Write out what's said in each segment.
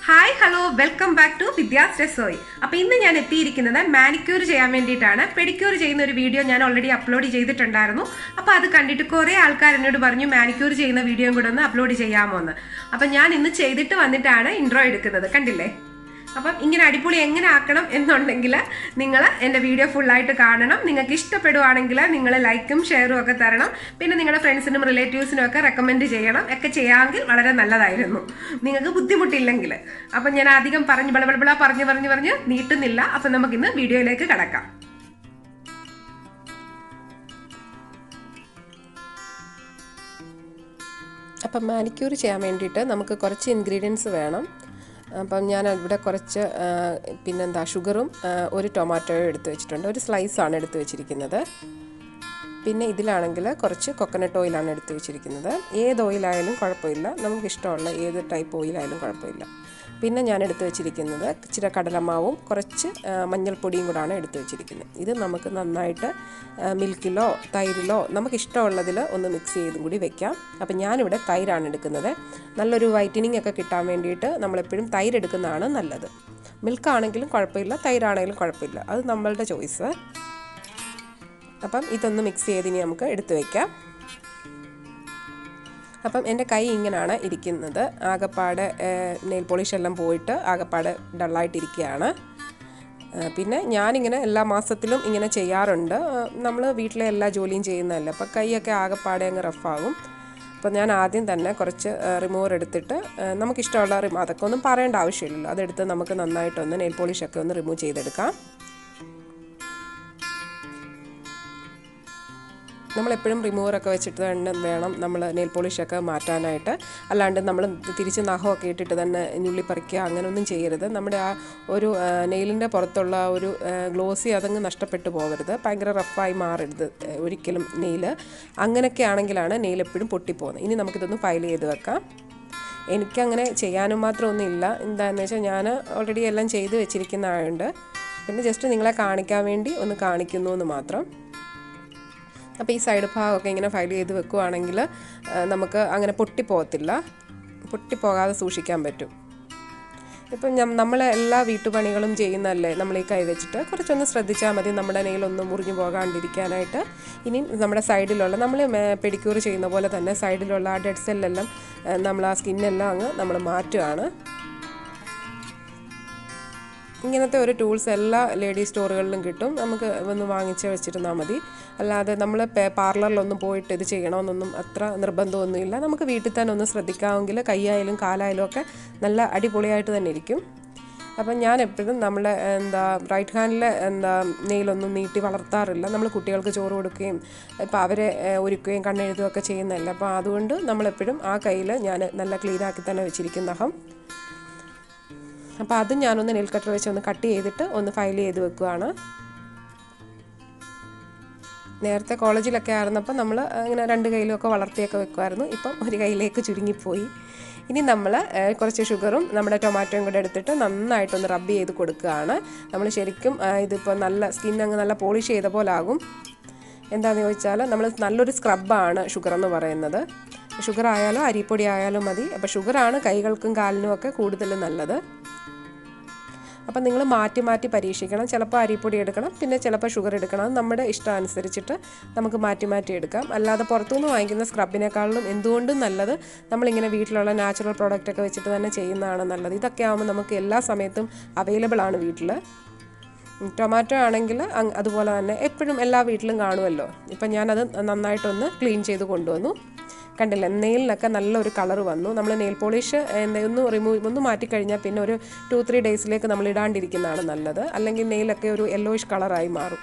Hi, hello, welcome back to Vidya's Recipe. അപ്പോൾ ഇന്ന് ഞാൻ എത്തിയിരിക്കുന്നത് മാനിക്യൂർ ചെയ്യാൻ വേണ്ടിയിട്ടാണ്. പെഡിക്യൂർ ചെയ്യുന്ന ഒരു വീഡിയോ ഞാൻ ഓൾറെഡി അപ്ലോഡ് ചെയ്തിട്ടുണ്ടായിരുന്നു. അപ്പോൾ അത് കണ്ടിട്ട് കുറേ ആൾക്കാർ എന്നോട് പറഞ്ഞു മാനിക്യൂർ ചെയ്യുന്ന വീഡിയോയും കൂടെ ഒന്ന് അപ്ലോഡ് ചെയ്യാമോ എന്ന്. അപ്പോൾ ഞാൻ ഇന്ന് ചെയ്തിട്ട് വന്നിട്ടാണ് ഇൻട്രോ എടുക്കുന്നത്. കണ്ടില്ലേ? അപ്പം ഇങ്ങനെ അടിപൊളി എങ്ങനെ ആക്കണം എന്നുണ്ടെങ്കിൽ നിങ്ങൾ എൻ്റെ വീഡിയോ ഫുള്ളായിട്ട് കാണണം. നിങ്ങൾക്ക് ഇഷ്ടപ്പെടുവാണെങ്കിൽ നിങ്ങൾ ലൈക്കും ഷെയറും ഒക്കെ തരണം. പിന്നെ നിങ്ങളുടെ ഫ്രണ്ട്സിനും റിലേറ്റീവ്സിനും ഒക്കെ റെക്കമെൻഡ് ചെയ്യണം. ഒക്കെ ചെയ്യാമെങ്കിൽ വളരെ നല്ലതായിരുന്നു, നിങ്ങൾക്ക് ബുദ്ധിമുട്ടില്ലെങ്കിൽ. അപ്പം ഞാൻ അധികം പറഞ്ഞ് നീട്ടുന്നില്ല. അപ്പം നമുക്കിന്ന് വീഡിയോയിലേക്ക് കടക്കാം. അപ്പം മാനിക്യൂർ ചെയ്യാൻ വേണ്ടിയിട്ട് നമുക്ക് കുറച്ച് ഇൻഗ്രീഡിയൻസ് വേണം. അപ്പം ഞാൻ ഇവിടെ കുറച്ച് ഷുഗറും ഒരു ടൊമാറ്റോയും എടുത്ത് വെച്ചിട്ടുണ്ട്. ഒരു സ്ലൈസാണ് എടുത്ത് വെച്ചിരിക്കുന്നത്. പിന്നെ ഇതിലാണെങ്കിൽ കുറച്ച് കൊക്കനട്ട് ഓയിലാണ് എടുത്ത് വെച്ചിരിക്കുന്നത്. ഏത് ഓയിലായാലും കുഴപ്പമില്ല, നമുക്കിഷ്ടമുള്ള ഏത് ടൈപ്പ് ഓയിലായാലും കുഴപ്പമില്ല. പിന്നെ ഞാൻ എടുത്ത് വെച്ചിരിക്കുന്നത് ഇച്ചിരി കടലമാവും കുറച്ച് മഞ്ഞൾപ്പൊടിയും കൂടാണ് എടുത്ത് വെച്ചിരിക്കുന്നത്. ഇത് നമുക്ക് നന്നായിട്ട് മിൽക്കിലോ തൈരിലോ നമുക്കിഷ്ടമുള്ളതിൽ ഒന്ന് മിക്സ് ചെയ്തും കൂടി വെക്കാം. അപ്പം ഞാനിവിടെ തൈരാണ് എടുക്കുന്നത്. നല്ലൊരു വൈറ്റനിങ് ഒക്കെ കിട്ടാൻ വേണ്ടിയിട്ട് നമ്മളെപ്പോഴും തൈര് എടുക്കുന്നതാണ് നല്ലത്. മിൽക്കാണെങ്കിലും കുഴപ്പമില്ല, തൈരാണെങ്കിലും കുഴപ്പമില്ല, അത് നമ്മളുടെ ചോയ്സ്. അപ്പം ഇതൊന്ന് മിക്സ് ചെയ്ത് ഇനി നമുക്ക് എടുത്ത് വയ്ക്കാം. അപ്പം എൻ്റെ കൈ ഇങ്ങനെയാണ് ഇരിക്കുന്നത്. ആകപ്പാടെ നെയിൽ പോളിഷ് എല്ലാം പോയിട്ട് ആകപ്പാടെ ഡള്ളായിട്ടിരിക്കുകയാണ്. പിന്നെ ഞാനിങ്ങനെ എല്ലാ മാസത്തിലും ഇങ്ങനെ ചെയ്യാറുണ്ട്. നമ്മൾ വീട്ടിലെ എല്ലാ ജോലിയും ചെയ്യുന്നതല്ല, അപ്പം കൈയൊക്കെ ആകപ്പാടെ അങ്ങ് റഫാകും. അപ്പോൾ ഞാൻ ആദ്യം തന്നെ കുറച്ച് റിമൂവർ എടുത്തിട്ട് നമുക്കിഷ്ടമുള്ള അതൊക്കെ ഒന്നും പറയേണ്ട ആവശ്യമില്ലല്ലോ, അതെടുത്ത് നമുക്ക് നന്നായിട്ടൊന്ന് നെയിൽ പോളിഷൊക്കെ ഒന്ന് റിമൂവ് ചെയ്തെടുക്കാം. നമ്മളെപ്പോഴും റിമൂവറൊക്കെ വെച്ചിട്ട് തന്നെ വേണം നമ്മൾ നെയിൽ പോളിഷൊക്കെ മാറ്റാനായിട്ട്. അല്ലാണ്ട് നമ്മൾ തിരിച്ച് നഖമൊക്കെ ഇട്ടിട്ട് തന്നെ ഞുള്ളിപ്പറിക്കുക അങ്ങനെയൊന്നും ചെയ്യരുത്. നമ്മുടെ ആ ഒരു നെയിലിൻ്റെ പുറത്തുള്ള ഒരു ഗ്ലോസി അതങ്ങ് നഷ്ടപ്പെട്ടു പോകരുത്, ഭയങ്കര റഫായി മാറരുത് ഒരിക്കലും നെയിൽ. അങ്ങനെയൊക്കെ ആണെങ്കിലാണ് നെയിൽ എപ്പോഴും പൊട്ടിപ്പോകുന്നത്. ഇനി നമുക്കിതൊന്ന് ഫയൽ ചെയ്ത് വെക്കാം. എനിക്കങ്ങനെ ചെയ്യാനും മാത്രമൊന്നും ഇല്ല. എന്താണെന്ന് വെച്ചാൽ ഞാൻ ഓൾറെഡി എല്ലാം ചെയ്ത് വെച്ചിരിക്കുന്നതായതുകൊണ്ട് പിന്നെ ജസ്റ്റ് നിങ്ങളെ കാണിക്കാൻ വേണ്ടി ഒന്ന് കാണിക്കുന്നു എന്ന് മാത്രം. അപ്പോൾ ഈ സൈഡ് ഭാഗമൊക്കെ ഇങ്ങനെ ഫയൽ ചെയ്ത് വെക്കുകയാണെങ്കിൽ നമുക്ക് അങ്ങനെ പൊട്ടിപ്പോകാതെ സൂക്ഷിക്കാൻ പറ്റും. ഇപ്പം നമ്മൾ എല്ലാ വീട്ടുപണികളും ചെയ്യുന്നതല്ലേ, നമ്മൾ ഈ കൈ വെച്ചിട്ട് കുറച്ചൊന്ന് ശ്രദ്ധിച്ചാൽ മതി നമ്മുടെ നെയിലൊന്നും മുറിഞ്ഞു പോകാണ്ടിരിക്കാനായിട്ട്. ഇനി നമ്മുടെ സൈഡിലുള്ള നമ്മൾ പെഡിക്യൂർ ചെയ്യുന്ന പോലെ തന്നെ സൈഡിലുള്ള ആ ഡെഡ് സെല്ലെല്ലാം നമ്മൾ ആ സ്കിന്നെല്ലാം അങ്ങ് നമ്മൾ മാറ്റുകയാണ്. ഇങ്ങനത്തെ ഒരു ടൂൾസ് എല്ലാ ലേഡീസ് സ്റ്റോറുകളിലും കിട്ടും, നമുക്ക് ഒന്ന് വാങ്ങിച്ച് വെച്ചിരുന്നാൽ മതി. അല്ലാതെ നമ്മൾ പാർലറിലൊന്നും പോയിട്ട് ഇത് ചെയ്യണമെന്നൊന്നും അത്ര നിർബന്ധമൊന്നുമില്ല. നമുക്ക് വീട്ടിൽ തന്നെ ഒന്ന് ശ്രദ്ധിക്കാമെങ്കിൽ കൈയായാലും കാലായാലും ഒക്കെ നല്ല അടിപൊളിയായിട്ട് തന്നെ ഇരിക്കും. അപ്പം ഞാൻ എപ്പോഴും നമ്മളെ റൈറ്റ് ഹാൻഡിൽ നെയിലൊന്നും നീട്ടി വളർത്താറില്ല. നമ്മൾ കുട്ടികൾക്ക് ചോറ് കൊടുക്കുകയും ഇപ്പോൾ അവരെ ഒരുക്കുകയും കണ്ണെഴുതുകയൊക്കെ ചെയ്യുന്നതല്ല. അപ്പോൾ അതുകൊണ്ട് നമ്മളെപ്പോഴും ആ കയ്യിൽ ഞാൻ നല്ല ക്ലീനാക്കി തന്നെ വെച്ചിരിക്കും നഖം. അപ്പോൾ അതും ഞാനൊന്ന് നെയിൽ കട്ടർ വെച്ച് ഒന്ന് കട്ട് ചെയ്തിട്ട് ഒന്ന് ഫയൽ ചെയ്ത് വെക്കുകയാണ്. നേരത്തെ കോളേജിലൊക്കെ ആയിരുന്നപ്പോൾ നമ്മൾ അങ്ങനെ രണ്ട് കയ്യിലൊക്കെ വളർത്തിയൊക്കെ വെക്കുമായിരുന്നു. ഇപ്പം ഒരു കയ്യിലേക്ക് ചുരുങ്ങിപ്പോയി. ഇനി നമ്മൾ കുറച്ച് ഷുഗറും നമ്മുടെ ടൊമാറ്റോയും കൂടെ എടുത്തിട്ട് നന്നായിട്ടൊന്ന് റബ്ബ് ചെയ്ത് കൊടുക്കുകയാണ്. നമ്മൾ ശരിക്കും ഇതിപ്പോൾ നല്ല സ്കിൻ അങ്ങ് നല്ല പോളിഷ് ചെയ്ത പോലെ ആകും. എന്താണെന്ന് ചോദിച്ചാൽ നമ്മൾ നല്ലൊരു സ്ക്രബാണ് ഷുഗർ എന്ന് പറയുന്നത്. ഷുഗർ ആയാലും അരിപ്പൊടി ആയാലും മതി. അപ്പോൾ ഷുഗറാണ് കൈകൾക്കും കാലിനും ഒക്കെ കൂടുതൽ നല്ലത്. അപ്പം നിങ്ങൾ മാറ്റി പരീക്ഷിക്കണം. ചിലപ്പോൾ അരിപ്പൊടി എടുക്കണം, പിന്നെ ചിലപ്പോൾ ഷുഗർ എടുക്കണം. അത് നമ്മുടെ ഇഷ്ടം അനുസരിച്ചിട്ട് നമുക്ക് മാറ്റി എടുക്കാം. അല്ലാതെ പുറത്തുനിന്ന് വാങ്ങിക്കുന്ന സ്ക്രബിനേക്കാളും എന്തുകൊണ്ടും നല്ലത് നമ്മളിങ്ങനെ വീട്ടിലുള്ള നാച്ചുറൽ പ്രോഡക്റ്റൊക്കെ വെച്ചിട്ട് തന്നെ ചെയ്യുന്നതാണ് നല്ലത്. ഇതൊക്കെ ആകുമ്പോൾ നമുക്ക് എല്ലാ സമയത്തും അവൈലബിൾ ആണ് വീട്ടിൽ. ടൊമാറ്റോ ആണെങ്കിൽ അതുപോലെ തന്നെ എപ്പോഴും എല്ലാ വീട്ടിലും കാണുമല്ലോ. ഇപ്പം ഞാനത് നന്നായിട്ടൊന്ന് ക്ലീൻ ചെയ്ത് കൊണ്ടുവന്നു. കണ്ടില്ല, നെയിലിനൊക്കെ നല്ലൊരു കളർ വന്നു. നമ്മൾ നെയിൽ പോളിഷ് ഒന്ന് മാറ്റിക്കഴിഞ്ഞാൽ പിന്നെ ഒരു 2-3 ഡേയ്സിലേക്ക് നമ്മൾ ഇടാണ്ടിരിക്കുന്നതാണ് നല്ലത്. അല്ലെങ്കിൽ നെയിലൊക്കെ ഒരു യെല്ലോയിഷ് കളറായി മാറും.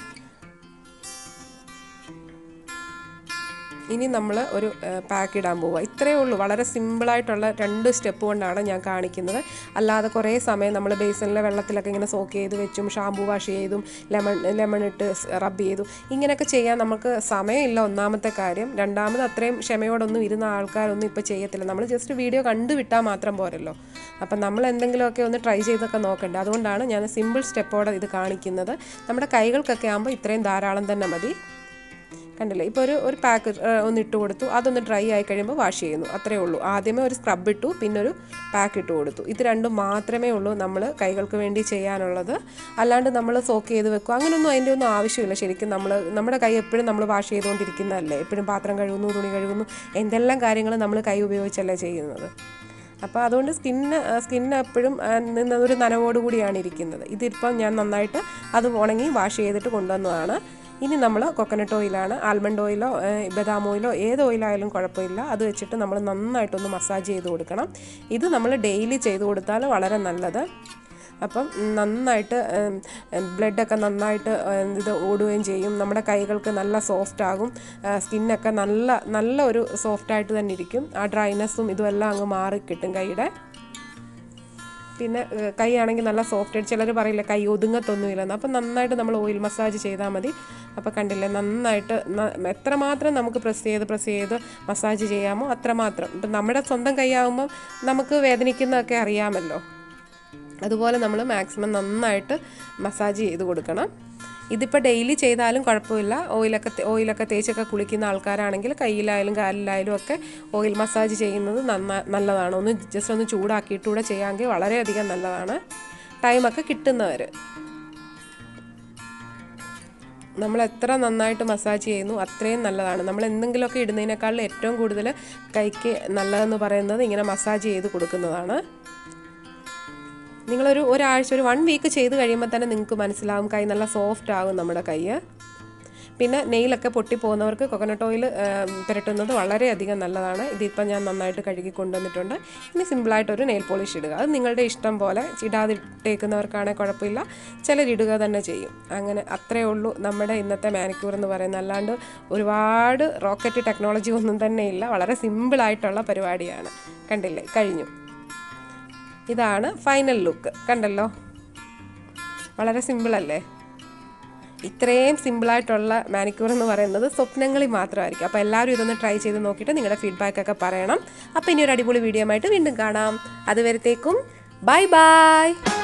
ഇനി നമ്മൾ ഒരു പാക്ക് ഇടാൻ പോവുക. ഇത്രയേ ഉള്ളൂ. വളരെ സിമ്പിളായിട്ടുള്ള 2 സ്റ്റെപ്പ് കൊണ്ടാണ് ഞാൻ കാണിക്കുന്നത്. അല്ലാതെ കുറേ സമയം നമ്മൾ ബേസിനിലെ വെള്ളത്തിലൊക്കെ ഇങ്ങനെ സോക്ക് ചെയ്ത് വെച്ചും ഷാമ്പൂ വാഷ് ചെയ്തും ലെമൺ ഇട്ട് റബ്ബ് ചെയ്തു ഇങ്ങനെയൊക്കെ ചെയ്യാൻ നമുക്ക് സമയമില്ല, ഒന്നാമത്തെ കാര്യം. രണ്ടാമത് അത്രയും ക്ഷമയോടൊന്നും ഇരുന്ന ആൾക്കാരൊന്നും ഇപ്പോൾ ചെയ്യത്തില്ല. നമ്മൾ ജസ്റ്റ് വീഡിയോ കണ്ടു വിട്ടാൽ മാത്രം പോരല്ലോ. അപ്പം നമ്മൾ എന്തെങ്കിലുമൊക്കെ ഒന്ന് ട്രൈ ചെയ്തൊക്കെ നോക്കണ്ടേ. അതുകൊണ്ടാണ് ഞാൻ സിമ്പിൾ സ്റ്റെപ്പോടെ ഇത് കാണിക്കുന്നത്. നമ്മുടെ കൈകൾക്കൊക്കെ ആകുമ്പോൾ ഇത്രയും ധാരാളം തന്നെ മതി. കണ്ടില്ലേ? ഇപ്പോൾ ഒരു പാക്ക് ഒന്ന് ഇട്ട് കൊടുത്തു, അതൊന്ന് ഡ്രൈ ആയി കഴിയുമ്പോൾ വാഷ് ചെയ്യുന്നു, അത്രയേ ഉള്ളൂ. ആദ്യമേ ഒരു സ്ക്രബ് ഇട്ടു, പിന്നെ ഒരു പാക്ക് ഇട്ട് കൊടുത്തു. ഇത് രണ്ടും മാത്രമേ ഉള്ളൂ നമ്മൾ കൈകൾക്ക് വേണ്ടി ചെയ്യാനുള്ളത്. അല്ലാണ്ട് നമ്മൾ സോക്ക് ചെയ്ത് വെക്കുക അങ്ങനെയൊന്നും അതിൻ്റെ ഒന്നും ആവശ്യമില്ല. ശരിക്കും നമ്മുടെ കൈ എപ്പോഴും നമ്മൾ വാഷ് ചെയ്തുകൊണ്ടിരിക്കുന്നതല്ലേ, എപ്പോഴും പാത്രം കഴുകുന്നു, തുണി കഴുകുന്നു, എന്തെല്ലാം കാര്യങ്ങൾ നമ്മൾ കൈ ഉപയോഗിച്ചല്ലേ ചെയ്യുന്നത്. അപ്പോൾ അതുകൊണ്ട് സ്കിന്ന് എപ്പോഴും ഒരു നനവോടുകൂടിയാണ് ഇരിക്കുന്നത്. ഇതിപ്പം ഞാൻ നന്നായിട്ട് അത് ഉണങ്ങി വാഷ് ചെയ്തിട്ട് കൊണ്ടുവന്നതാണ്. ഇനി നമ്മൾ കോക്കനട്ട് ഓയിലാണ്, ആൽമണ്ട് ഓയിലോ ബദാം ഓയിലോ ഏത് ഓയിലായാലും കുഴപ്പമില്ല, അത് വെച്ചിട്ട് നമ്മൾ നന്നായിട്ടൊന്ന് മസാജ് ചെയ്ത് കൊടുക്കണം. ഇത് നമ്മൾ ഡെയിലി ചെയ്ത് കൊടുത്താൽ വളരെ നല്ലത്. അപ്പം നന്നായിട്ട് ബ്ലഡൊക്കെ നന്നായിട്ട് ഇത് ഓടുകയും ചെയ്യും. നമ്മുടെ കൈകൾക്ക് നല്ല സോഫ്റ്റ് ആകും, സ്കിന്നൊക്കെ നല്ല ഒരു സോഫ്റ്റായിട്ട് തന്നെ ഇരിക്കും. ആ ഡ്രൈനെസ്സും ഇതുമെല്ലാം അങ്ങ് മാറിക്കിട്ടും കൈയുടെ. പിന്നെ കൈ ആണെങ്കിൽ നല്ല സോഫ്റ്റ് ആയിട്ട്, ചിലർ പറയില്ല കൈ ഒതുങ്ങത്തൊന്നുമില്ലെന്ന്. അപ്പം നന്നായിട്ട് നമ്മൾ ഓയിൽ മസാജ് ചെയ്താൽ മതി. അപ്പോൾ കണ്ടില്ലേ, നന്നായിട്ട് എത്രമാത്രം നമുക്ക് പ്രസ് ചെയ്ത് മസാജ് ചെയ്യാമോ അത്രമാത്രം. ഇപ്പം നമ്മുടെ സ്വന്തം കൈ ആകുമ്പം നമുക്ക് വേദനിക്കുന്നതൊക്കെ അറിയാമല്ലോ, അതുപോലെ നമ്മൾ മാക്സിമം നന്നായിട്ട് മസാജ് ചെയ്ത് കൊടുക്കണം. ഇതിപ്പോൾ ഡെയിലി ചെയ്താലും കുഴപ്പമില്ല. ഓയിലൊക്കെ തേച്ചൊക്കെ കുളിക്കുന്ന ആൾക്കാരാണെങ്കിൽ കയ്യിലായാലും കാലിലായാലും ഒക്കെ ഓയിൽ മസാജ് ചെയ്യുന്നത് നല്ലതാണ്. ജസ്റ്റ് ഒന്ന് ചൂടാക്കിയിട്ടൂടെ ചെയ്യാമെങ്കിൽ വളരെയധികം നല്ലതാണ്. ടൈമൊക്കെ കിട്ടുന്നവർ നമ്മൾ എത്ര നന്നായിട്ട് മസാജ് ചെയ്യുന്നു അത്രയും നല്ലതാണ്. നമ്മൾ എന്തെങ്കിലുമൊക്കെ ഇടുന്നതിനേക്കാളും ഏറ്റവും കൂടുതൽ കൈക്ക് നല്ലതെന്ന് പറയുന്നത് ഇങ്ങനെ മസാജ് ചെയ്ത് കൊടുക്കുന്നതാണ്. ഒരാഴ്ച 1 വീക്ക് ചെയ്ത് കഴിയുമ്പോൾ തന്നെ നിങ്ങൾക്ക് മനസ്സിലാവും കൈ നല്ല സോഫ്റ്റ് ആകും നമ്മുടെ കൈ. പിന്നെ നെയിലൊക്കെ പൊട്ടിപ്പോകുന്നവർക്ക് കോക്കനട്ട് ഓയിൽ പുരട്ടുന്നത് വളരെയധികം നല്ലതാണ്. ഇതിപ്പോൾ ഞാൻ നന്നായിട്ട് കഴുകി കൊണ്ടുവന്നിട്ടുണ്ട്. ഇനി സിമ്പിളായിട്ടൊരു നെയിൽ പോളിഷ് ഇടുക. അത് നിങ്ങളുടെ ഇഷ്ടം പോലെ, ഇടാതിട്ടേക്കുന്നവർക്കാണെങ്കിൽ കുഴപ്പമില്ല, ചിലരിടുക തന്നെ ചെയ്യും. അങ്ങനെ അത്രയേ ഉള്ളൂ നമ്മുടെ ഇന്നത്തെ മാനിക്യൂർ എന്ന് പറയുന്നത്. അല്ലാണ്ട് ഒരുപാട് റോക്കറ്റ് ടെക്നോളജി ഒന്നും തന്നെ ഇല്ല, വളരെ സിമ്പിളായിട്ടുള്ള പരിപാടിയാണ്. കണ്ടില്ലേ, കഴിഞ്ഞു. ഇതാണ് ഫൈനൽ ലുക്ക്. കണ്ടല്ലോ, വളരെ സിമ്പിളല്ലേ? ഇത്രയും സിമ്പിളായിട്ടുള്ള മാനിക്യൂർ എന്ന് പറയുന്നത് സ്വപ്നങ്ങളിൽ മാത്രമായിരിക്കും. അപ്പോൾ എല്ലാവരും ഇതൊന്ന് ട്രൈ ചെയ്ത് നോക്കിയിട്ട് നിങ്ങളുടെ ഫീഡ്ബാക്കൊക്കെ പറയണം. അപ്പോൾ ഇനി ഒരു അടിപൊളി വീഡിയോ ആയിട്ട് വീണ്ടും കാണാം. അതുവരത്തേക്കും ബൈ ബൈ.